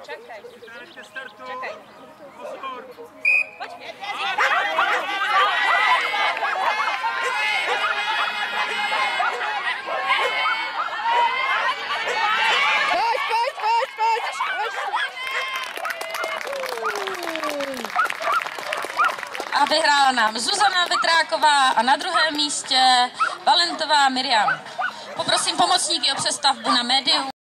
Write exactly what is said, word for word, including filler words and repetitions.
Čekaj. Ke startu. Čekaj. Pozor. Pojď. Pojď, pojď, pojď, pojď, pojď. A vyhrála nám Zuzana Vytráková a na druhém místě Valentová Miriam. Poprosím pomocníky o přestavbu na médium.